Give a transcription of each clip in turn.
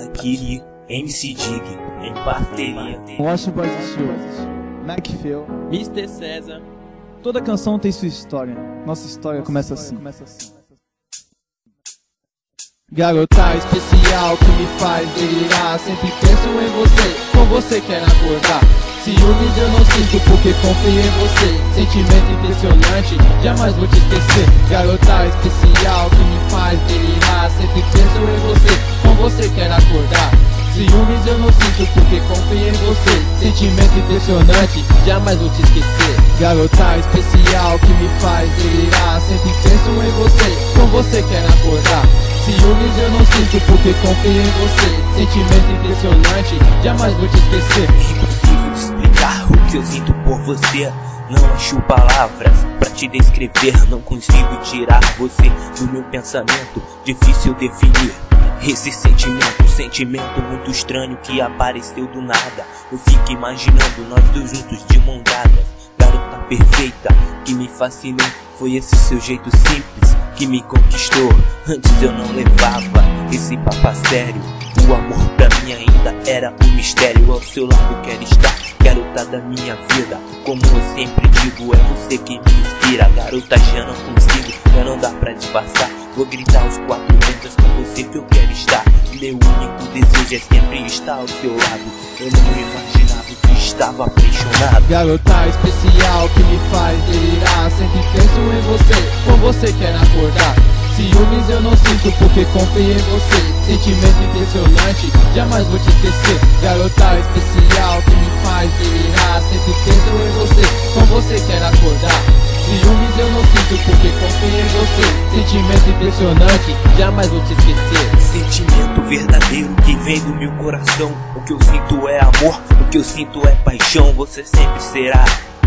Kiri, MC Dig, em parceria. Washington Boys Show, Macphil, Mr. César. Toda canção tem sua história. Nossa história começa assim. Garota especial que me faz delirar. Sempre penso em você, com você quero acordar. Ciúmes eu não sinto porque confio em você. Sentimento impressionante, jamais vou te esquecer. Garota especial que me faz delirar. Sempre penso em você, com você quero acordar. Ciúmes eu não sinto porque confio em você. Sentimento impressionante, jamais vou te esquecer. Garota especial que me faz delirar. Sempre penso em você, com você quero acordar. Ciúmes eu não sinto porque confio em você. Sentimento impressionante, jamais vou te esquecer. Impossível explicar o que eu sinto por você. Não acho palavras pra te descrever. Não consigo tirar você do meu pensamento. Difícil definir esse sentimento muito estranho que apareceu do nada. Eu fico imaginando nós dois juntos de mão dadas. Garota perfeita que me fascinou. Foi esse seu jeito simples que me conquistou. Antes eu não levava esse papo a sério. O amor pra mim ainda era um mistério. Ao seu lado quero estar, garota da minha vida. Como eu sempre digo, é você que me inspira. Garota, já não consigo, já não dá pra disfarçar. Vou gritar aos quatro ventos, com você que eu quero estar. Meu único desejo é sempre estar ao seu lado. Eu não imaginava que estava apaixonado. Garota especial que me faz delirar. Sempre penso em você, com você quero acordar. Ciúmes eu não sinto porque confio em você. Sentimento impressionante, jamais vou te esquecer. Garota especial que me faz delirar. Sempre penso em você, com você quero acordar. Ciúmes eu não sinto porque confio em você. Sentimento impressionante, jamais vou te esquecer. Sentimento verdadeiro que vem do meu coração. O que eu sinto é amor, o que eu sinto é paixão. Você sempre será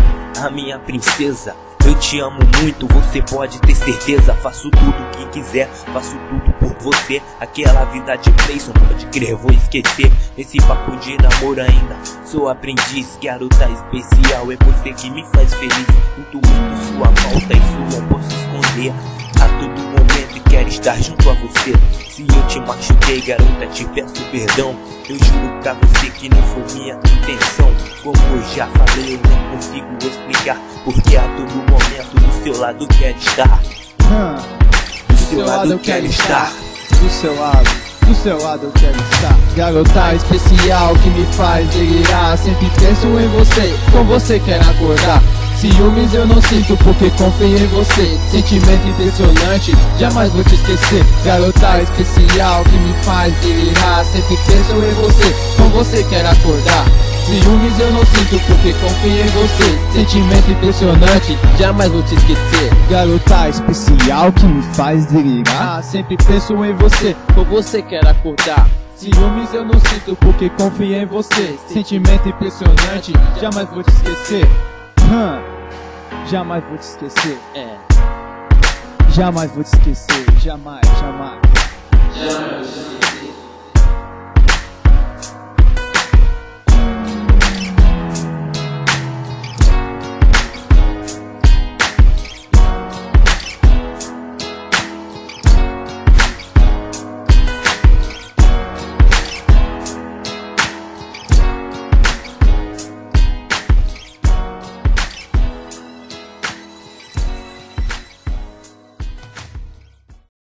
a minha princesa. Eu te amo muito, você pode ter certeza. Faço tudo o que quiser, faço tudo por você. Aquela vida de Playson, pode crer, vou esquecer. Esse papo de namoro ainda sou aprendiz. Garota especial, é você que me faz feliz. Sinto muito sua falta, isso não posso esconder. A todo momento quero estar junto a você. Se eu te machuquei, garota, te peço perdão. Eu juro pra você que não foi minha intenção. Como eu já falei, eu não consigo explicar porque a todo momento do seu lado quero estar. Do seu lado eu quero estar. Do seu lado eu quero estar. Garota especial que me faz delirar. Sempre penso em você, com você quero acordar. Ciúmes eu não sinto porque confio em você. Sentimento impressionante, jamais vou te esquecer. Garota especial que me faz delirar. Sempre penso em você, com você quero acordar. Ciúmes eu não sinto porque confio em você. Sentimento impressionante, jamais vou te esquecer. Garota especial que me faz delirar. Sempre penso em você, com você quero acordar. Ciúmes eu não sinto porque confio em você. Sentimento impressionante, jamais vou te esquecer. Jamais vou te esquecer. Jamais vou te esquecer. Jamais.